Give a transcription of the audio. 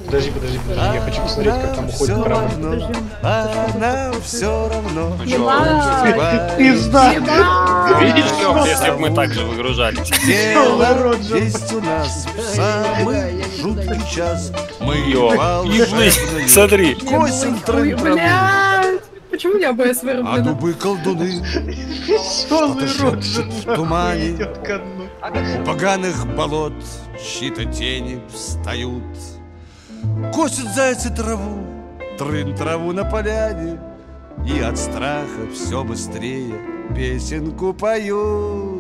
Подожди, я хочу посмотреть, как там уходит корабль. Она все равно. Ну чё, Пизда! видишь, Лёх, если бы мы так же выгружались? Дело есть у нас в самый жуткий час. Мы Южный, смотри. косим траву, Блядь! Почему я АБС а вырублена? дубы колдуны Веселый рот шепчут в тумане. идет ко дну. У поганых болот чьи-то тени встают. Косят зайцы траву, траву на поляне, и от страха все быстрее песенку поют.